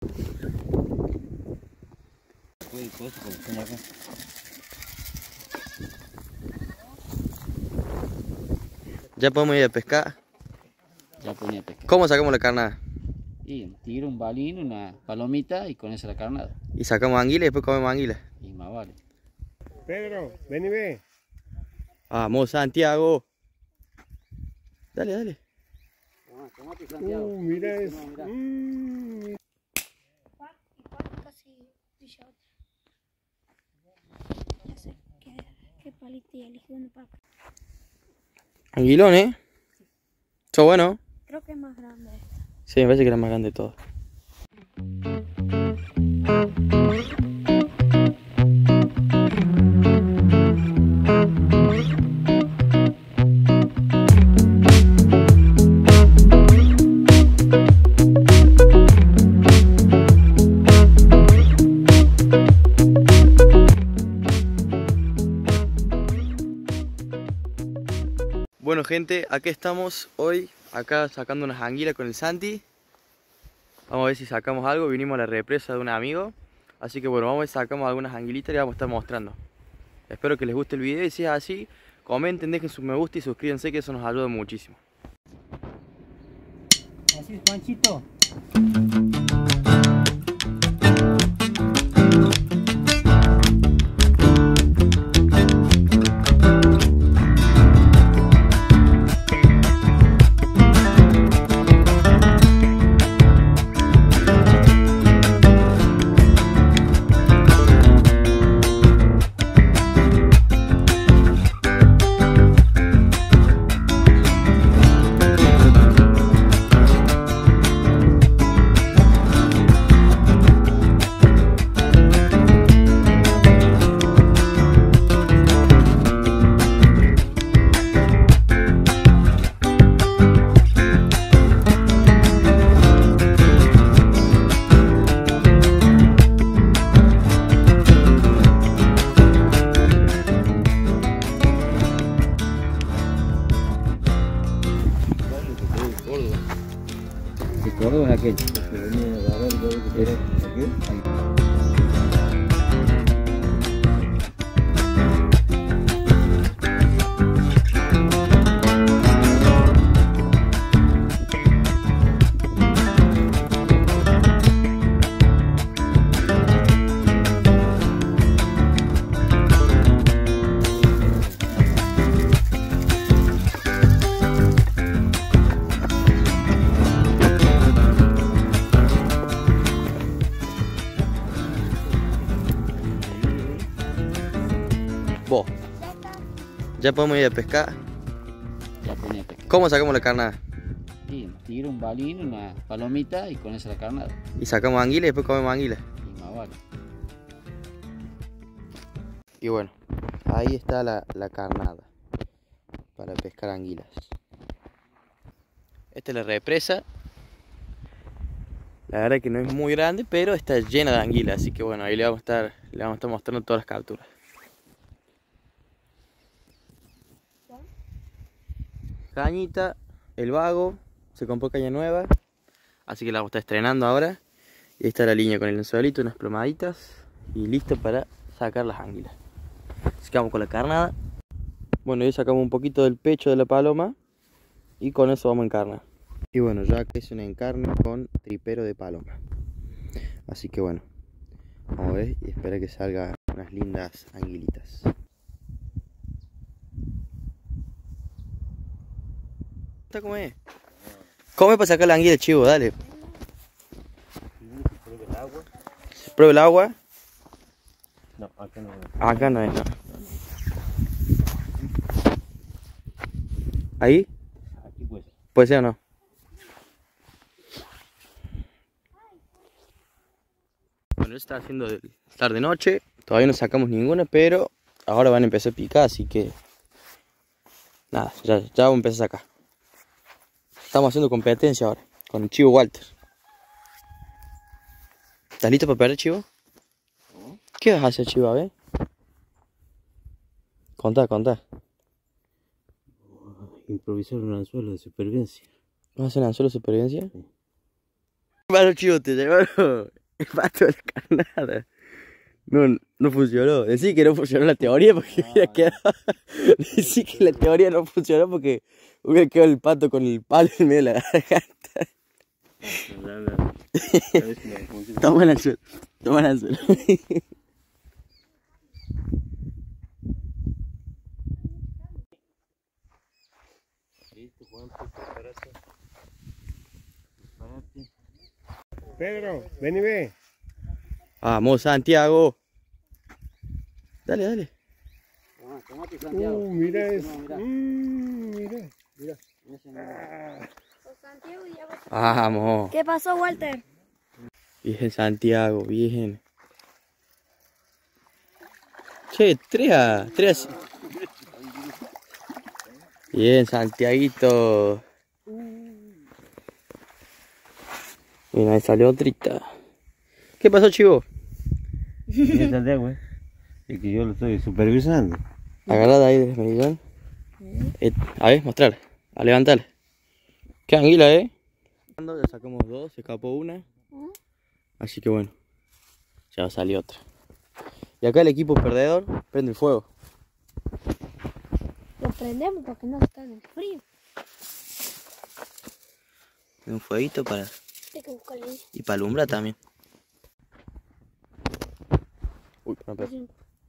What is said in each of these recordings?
Ya podemos ir a pescar. Ya ponía pescado. ¿Cómo sacamos la carnada? Y tiro un balín, una palomita y con esa la carnada. Y sacamos anguila y después comemos anguila. Y más vale. Pedro, ven y ve. Vamos, Santiago. Dale, dale. Tomate, Santiago. Mira eso. Casi brilla otra. Ya sé qué palito y elegí uno para acá. Anguilón, ¿eh? Eso bueno. Creo que es más grande esta. Sí, me parece que era más grande de todo. Bueno gente, aquí estamos hoy, acá sacando unas anguilas con el Santi. Vamos a ver si sacamos algo, vinimos a la represa de un amigo. Así que bueno, vamos a ver si sacamos algunas anguilitas y les vamos a estar mostrando. Espero que les guste el video y si es así, comenten, dejen su me gusta y suscríbanse, que eso nos ayuda muchísimo. Así es, Panchito. ¿De Córdoba es aquel? Que venía a agarrar el dedo que era aquel. Ahí. Vos. Ya podemos ir a pescar. Ya ponía pescado. ¿Cómo sacamos la carnada? Y tiro un balín, una palomita y con esa la carnada. Y sacamos anguila y después comemos anguila. Y más vale. Y bueno, ahí está la carnada para pescar anguilas. Esta es la represa. La verdad que no es muy grande, pero está llena de anguilas, así que bueno, ahí le vamos a estar mostrando todas las capturas. Cañita, el vago, se compró caña nueva, así que la vamos a estar estrenando ahora. Y ahí está la línea con el anzuelito, unas plomaditas y listo para sacar las anguilas. Así que vamos con la carnada. Bueno, ya sacamos un poquito del pecho de la paloma y con eso vamos a encarnar. Y bueno, ya acá hice un encarne con tripero de paloma. Así que bueno, vamos a ver y espero que salgan unas lindas anguilitas. ¿Cómo es? Come para sacar la anguila, chivo, dale. ¿Prueba el agua? ¿Prueba el agua? No, acá no. Acá no es, no. ¿Ahí? Aquí puede ser. ¿Puede ser o no? Bueno, está haciendo tarde noche, todavía no sacamos ninguna, pero ahora van a empezar a picar, así que nada, ya vamos a empezar a sacar. Estamos haciendo competencia ahora, con el Chivo Walter. ¿Estás listo para perder, Chivo? ¿Qué vas a hacer, Chivo? A ver. Contá. Improvisar un anzuelo de supervivencia. ¿Vas a hacer un anzuelo de supervivencia? Sí. Malo chivo, te llevaron el pato de la carnada. No funcionó. Decí que no funcionó la teoría porque hubiera quedado. Decí que la teoría no funcionó porque hubiera quedado el pato con el palo en medio de la garganta. Toma el anzuelo. Toma el anzuelo. Pedro, ven y ve. Vamos, Santiago. Dale, dale. Mira eso. Mira. Vamos. ¿Qué pasó, Walter? Bien, Santiago, bien. Che, 3 a... Bien, Santiaguito. Mira, ahí salió otrita. ¿Qué pasó, chivo? Es Santiago, es que yo lo estoy supervisando. Agarrada ahí de medillón. A ver, mostrar. A levantar. Qué anguila, Ya sacamos 2, se escapó una. Así que bueno, ya va a salir otra. Y acá el equipo perdedor prende el fuego. Lo prendemos porque no está en el frío. Un fueguito para... Hay que buscarle ahí. Y para alumbrar también. Uy, no, pero...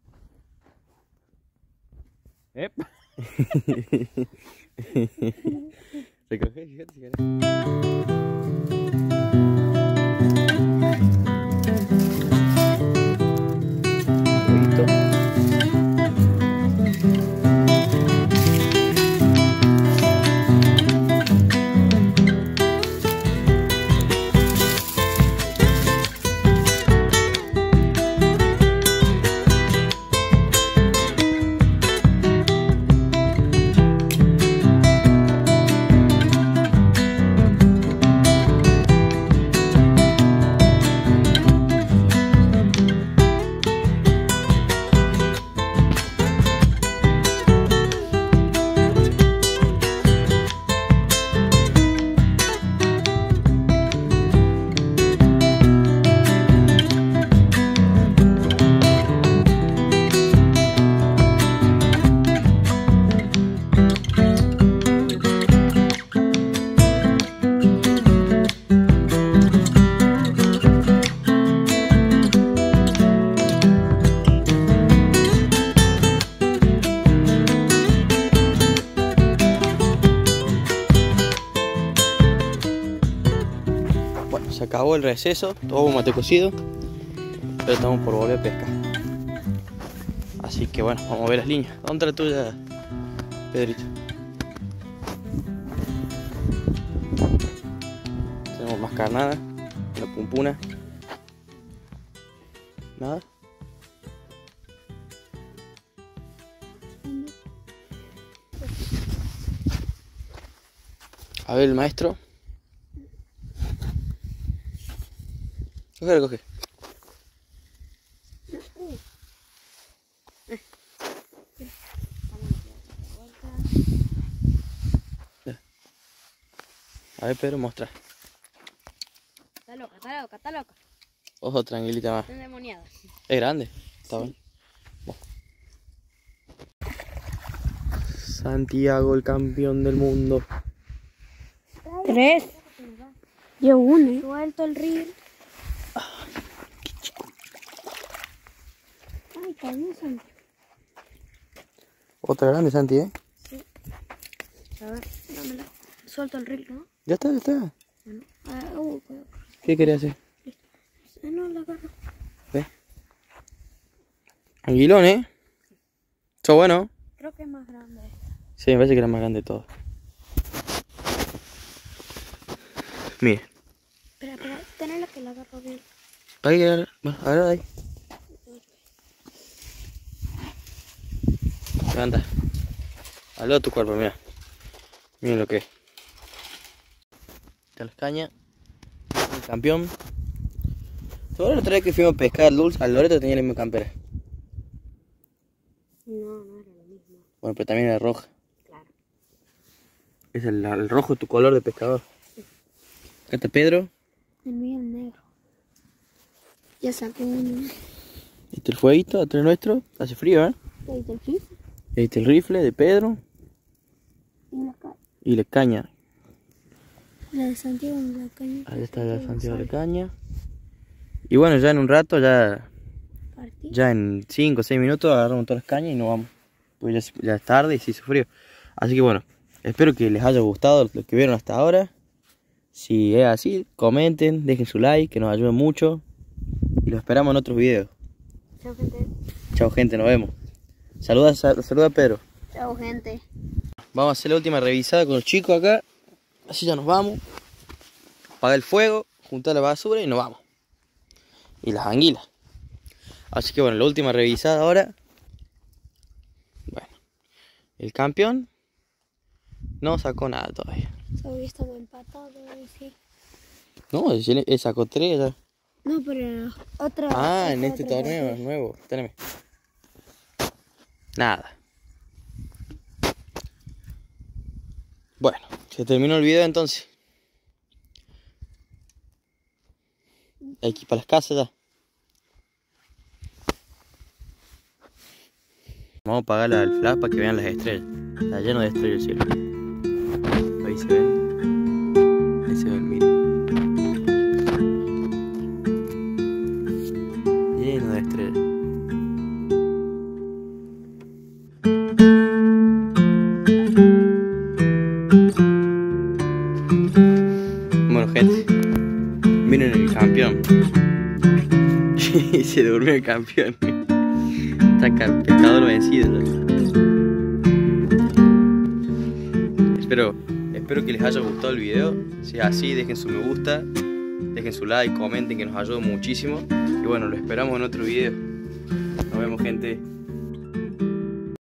Recoge, fíjate si querés. Se acabó el receso, todo mate cocido, pero estamos por volver a pescar. Así que bueno, vamos a ver las líneas. ¿Dónde está la tuya, Pedrito? Tenemos más carnada, una pumpuna. Nada. A ver el maestro. Coge. A ver, Pedro, muestra. Está loca. Ojo, tranquilita más. Está endemoniada. Es grande, está bien. Santiago, el campeón del mundo. 3. Yo 1. Suelto el reel. Ay, está bien, Santi. Otra grande, Santi, ¿eh? A ver, dámela. Suelto el reel, ¿no? Ya está. Bueno, cuidado. ¿Qué querés hacer? No la agarro. ¿Ves? Anguilón, ¿eh? Está bueno. Creo que es más grande esta. Sí, me parece que era más grande de todo. Mire. Espera, tenerla que la agarro bien. Ahí, bueno, agarra ahí. Levanta. Al lado tu cuerpo, mira. Miren lo que es. Está las cañas. El campeón. Toda la otra vez que fuimos a pescar al Loreto tenía la misma campera. No era lo mismo. Bueno, pero también era roja. Claro. Es el rojo tu color de pescador. Acá está Pedro. El mío es negro. Ya saqué uno. Este el fueguito, atrás nuestro. Hace frío, ¿eh? Ahí está el rifle Este el rifle de Pedro. y la caña. Y la caña. La de Santiago y la caña. Ahí está la Santiago de la caña. Y bueno, ya en un rato, ya en 5 o 6 minutos agarramos todas las cañas y nos vamos. Pues ya es tarde y se hizo frío. Así que bueno, espero que les haya gustado lo que vieron hasta ahora. Si es así, comenten, dejen su like, que nos ayuda mucho. Y los esperamos en otros videos. Chao, gente. Chao, gente, nos vemos. Saluda a Pedro. Chao, gente. Vamos a hacer la última revisada con los chicos acá. Así ya nos vamos. Apagar el fuego, juntar la basura y nos vamos. Y las anguilas. Así que bueno, la última revisada ahora. Bueno, el campeón no sacó nada todavía. Hoy estamos empatados, sí. No, él sacó 3 ya. No, pero otra. Ah, en este otra torneo vez. nuevo. Espérame. Nada. Bueno, se terminó el video entonces. Hay que ir para las casas ya. Vamos a apagar el flash para que vean las estrellas. Está lleno de estrellas el cielo. Ahí se ven. Ahí se ven, miren. Lleno de estrellas. Bueno, gente, miren el campeón. Y se durmió el campeón. Está pescador vencido. Espero que les haya gustado el video. Si es así, dejen su me gusta, dejen su like, comenten, que nos ayuda muchísimo. Y bueno, lo esperamos en otro video. Nos vemos, gente.